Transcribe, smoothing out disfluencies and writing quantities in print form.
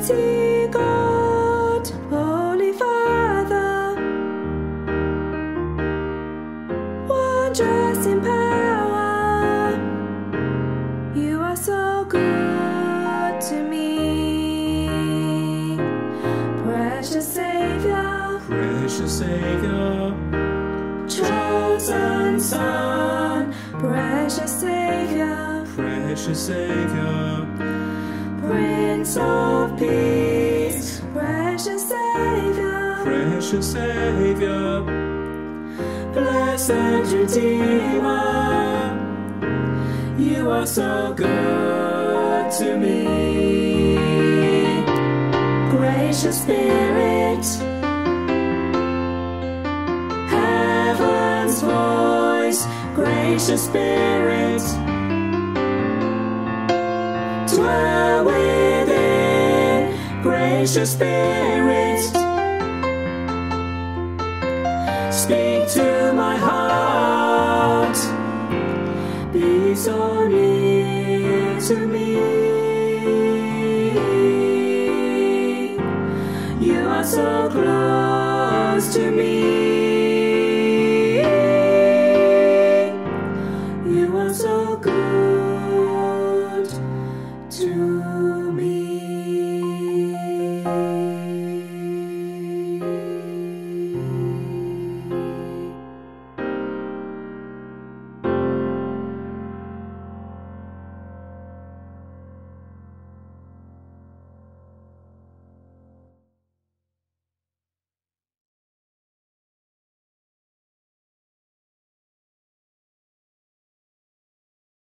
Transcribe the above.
Almighty God, Holy Father, wondrous in power, you are so good to me. Precious Savior, chosen Son, precious Savior, Prince of Peace, precious Savior, blessed Redeemer, you are so good to me. Gracious Spirit, heaven's voice, gracious Spirit, dwell within, gracious Spirit, speak to my heart, be so near to me. You are so close to me. You are so good to